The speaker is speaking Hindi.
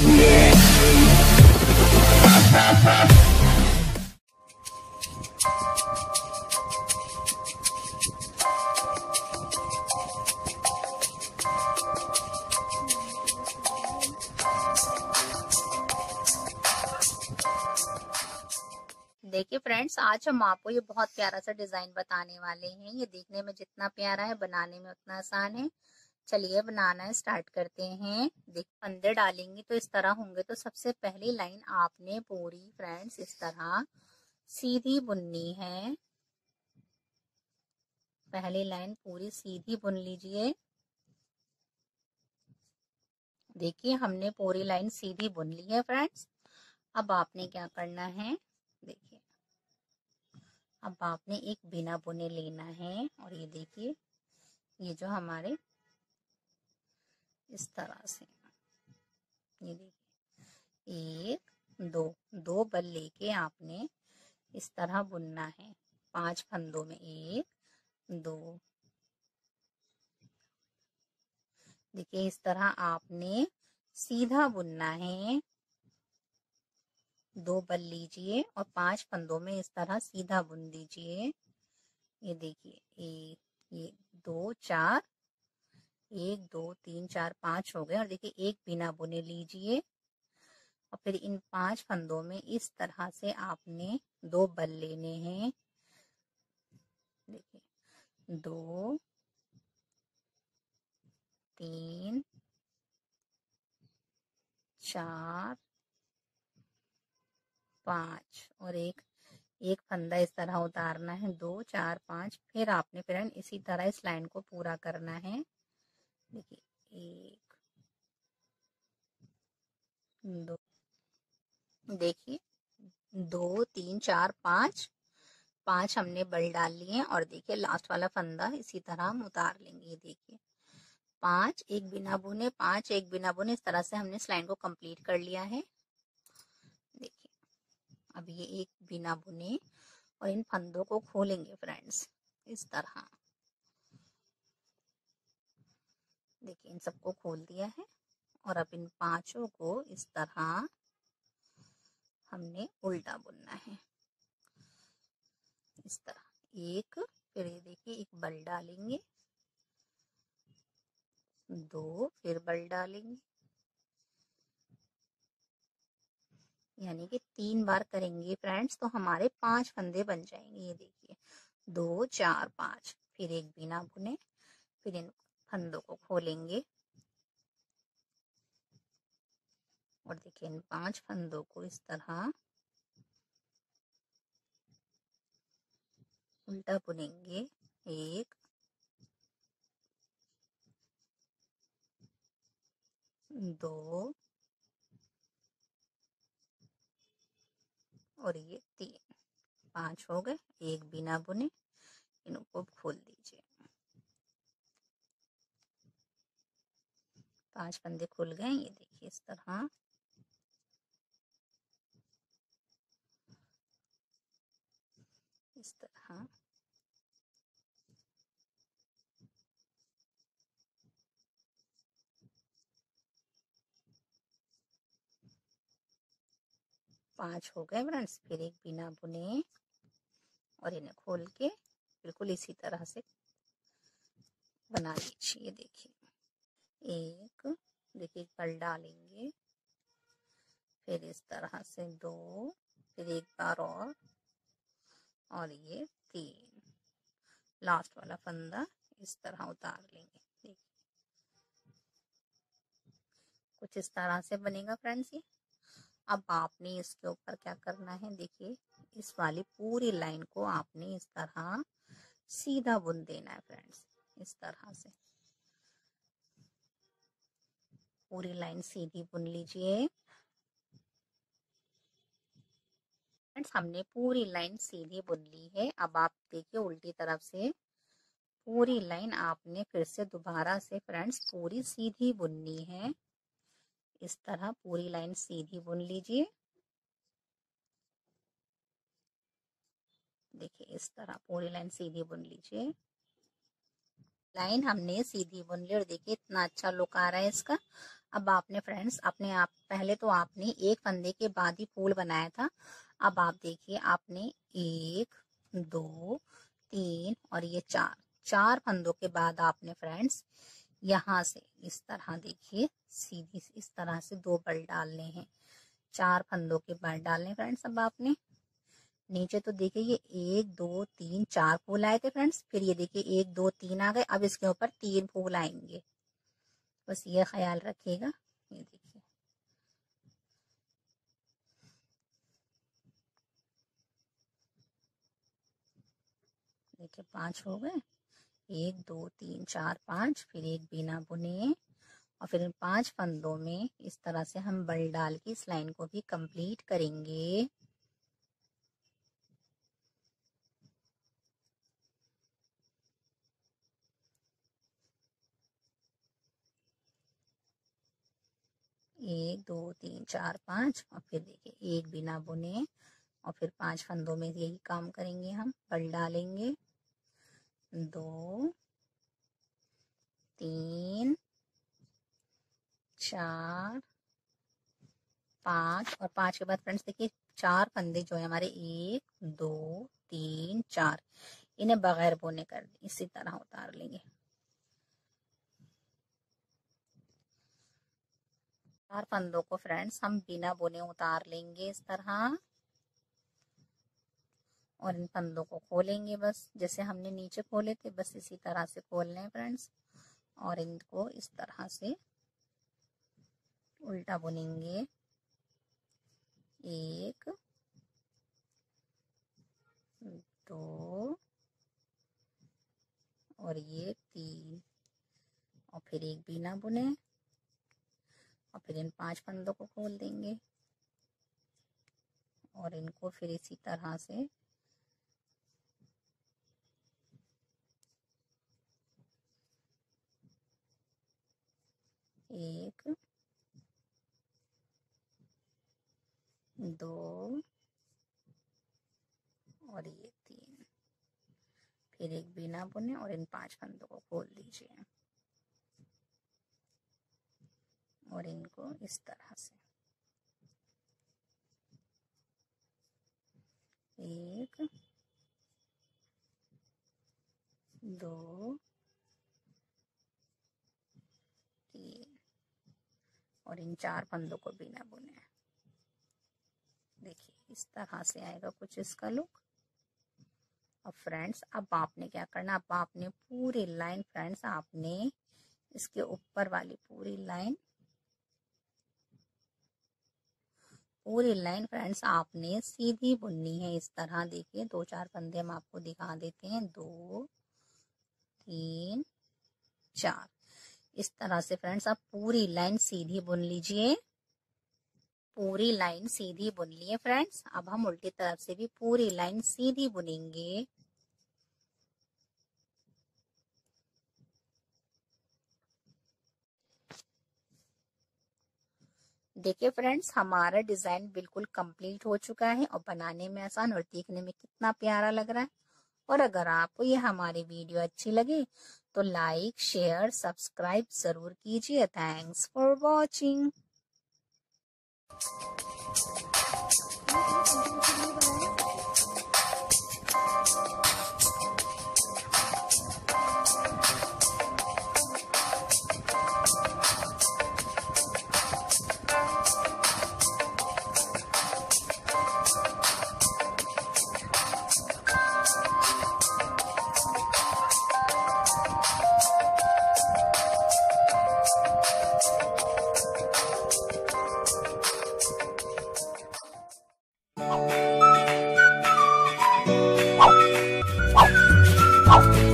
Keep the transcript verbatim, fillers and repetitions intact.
देखिए फ्रेंड्स, आज हम आपको ये बहुत प्यारा सा डिजाइन बताने वाले हैं। ये देखने में जितना प्यारा है बनाने में उतना आसान है। चलिए बनाना स्टार्ट करते हैं। देख, फंदे डालेंगे तो इस तरह होंगे। तो सबसे पहली लाइन आपने पूरी फ्रेंड्स इस तरह सीधी बुननी है। पहली लाइन पूरी सीधी बुन लीजिए। देखिए, हमने पूरी लाइन सीधी बुन ली है फ्रेंड्स। अब आपने क्या करना है, देखिए अब आपने एक बिना बुने लेना है। और ये देखिए, ये जो हमारे इस तरह से, ये देखिए एक दो दो बल लेके आपने इस तरह बुनना है। पांच फंदों में एक दो, देखिए इस तरह आपने सीधा बुनना है। दो बल लीजिए और पांच फंदों में इस तरह सीधा बुन दीजिए। ये देखिए, एक, ये दो चार, एक दो तीन चार पांच हो गए। और देखिए एक बिना बुने लीजिए और फिर इन पांच फंदों में इस तरह से आपने दो बल लेने हैं। देखिए दो तीन चार पांच और एक एक फंदा इस तरह उतारना है। दो चार पांच, फिर आपने फ्रेंड इसी तरह इस लाइन को पूरा करना है। देखिए एक दो, देखिए दो तीन चार पांच, पांच हमने बल डाल लिए हैं। और देखिए लास्ट वाला फंदा इसी तरह हम उतार लेंगे। देखिए पांच एक बिना बुने, पांच एक बिना बुने, इस तरह से हमने इस लाइन को कंप्लीट कर लिया है। देखिए अब ये एक बिना बुने और इन फंदों को खोलेंगे फ्रेंड्स इस तरह। देखिए इन सबको खोल दिया है। और अब इन पांचों को इस तरह हमने उल्टा बुनना है इस तरह। एक, फिर ये देखिए एक बल डालेंगे, दो, फिर बल डालेंगे, यानी कि तीन बार करेंगे फ्रेंड्स तो हमारे पांच फंदे बन जाएंगे। ये देखिए दो चार पांच, फिर एक बिना बुने, फिर इन फंदों को खोलेंगे और देखिए इन पांच फंदों को इस तरह उल्टा बुनेंगे। एक दो और ये तीन, पांच हो गए। एक बिना बुने, इनको खोल दीजिए। पांच फंदे खुल गए। ये देखिए इस तरह इस तरह पांच हो गए फ्रेंड्स। फिर एक बिना बुने और इन्हें खोल के बिल्कुल इसी तरह से बना लीजिए। देखिए एक, देखिए बल डालेंगे, फिर इस तरह से दो, फिर एक बार और और ये तीन, लास्ट वाला फंदा इस तरह उतार लेंगे। देखिए कुछ इस तरह से बनेगा फ्रेंड्स ये। अब आपने इसके ऊपर क्या करना है, देखिए इस वाली पूरी लाइन को आपने इस तरह सीधा बुन देना है फ्रेंड्स। इस तरह से पूरी लाइन सीधी बुन लीजिए फ्रेंड्स। हमने पूरी लाइन सीधी बुन ली है। अब आप देखिए उल्टी तरफ से पूरी लाइन आपने फिर से दोबारा से फ्रेंड्स पूरी सीधी बुननी है। इस तरह पूरी लाइन सीधी बुन लीजिए। देखिए इस तरह पूरी लाइन सीधी बुन लीजिए। लाइन हमने सीधी बुन ली और देखिए इतना अच्छा लुक आ रहा है इसका। अब आपने फ्रेंड्स अपने आप पहले तो आपने एक फंदे के बाद ही फूल बनाया था। अब आप देखिए आपने एक, दो, तीन और ये चार चार फंदों के बाद आपने फ्रेंड्स यहाँ से इस तरह देखिए सीधी इस तरह से दो बल डालने हैं। चार फंदों के बाद डालने फ्रेंड्स। अब आपने नीचे तो देखिए ये एक, दो, तीन, चार फूल आए थे फ्रेंड्स। फिर ये देखिए एक, दो, तीन आ गए। अब इसके ऊपर तीन फूल आएंगे, बस ये ख्याल रखिएगा। ये देखिए देखिए पांच हो गए, एक, दो, तीन, चार, पांच। फिर एक बिना बुने और फिर इन पांच फंदों में इस तरह से हम बल डाल के इस लाइन को भी कंप्लीट करेंगे। एक, दो, तीन, चार, पांच और फिर देखिए एक बिना बुने और फिर पांच फंदों में यही काम करेंगे, हम बल डालेंगे। दो, तीन, चार, पांच और पांच के बाद फ्रेंड्स देखिए चार फंदे जो है हमारे एक, दो, तीन, चार, इन्हें बगैर बुने कर इसी तरह उतार लेंगे। चार फंदों को फ्रेंड्स हम बिना बुने उतार लेंगे इस तरह और इन फंदों को खोलेंगे, बस जैसे हमने नीचे खोले थे बस इसी तरह से खोलने हैं फ्रेंड्स। और इनको इस तरह से उल्टा बुनेंगे। एक, दो और ये तीन और फिर एक बिना बुने और फिर इन पांच फंदों को खोल देंगे और इनको फिर इसी तरह से एक, दो और ये तीन, फिर एक बिना बुने और इन पांच फंदों को खोल दीजिए और इनको इस तरह से एक, दो, तीन और इन चार फंदों को बिना बुने। देखिए इस तरह से आएगा कुछ इसका लुक। अब फ्रेंड्स अब आपने क्या करना, अब आपने पूरी लाइन फ्रेंड्स आपने इसके ऊपर वाली पूरी लाइन पूरी लाइन फ्रेंड्स आपने सीधी बुननी है इस तरह। देखिए दो चार फंदे हम आपको दिखा देते हैं, दो, तीन, चार, इस तरह से फ्रेंड्स आप पूरी लाइन सीधी बुन लीजिए। पूरी लाइन सीधी बुन लिए फ्रेंड्स। अब हम उल्टी तरफ से भी पूरी लाइन सीधी बुनेंगे। देखिए फ्रेंड्स हमारा डिजाइन बिल्कुल कंप्लीट हो चुका है और बनाने में आसान और देखने में कितना प्यारा लग रहा है। और अगर आपको ये हमारी वीडियो अच्छी लगे तो लाइक, शेयर, सब्सक्राइब जरूर कीजिए। Thanks for watching. Wow.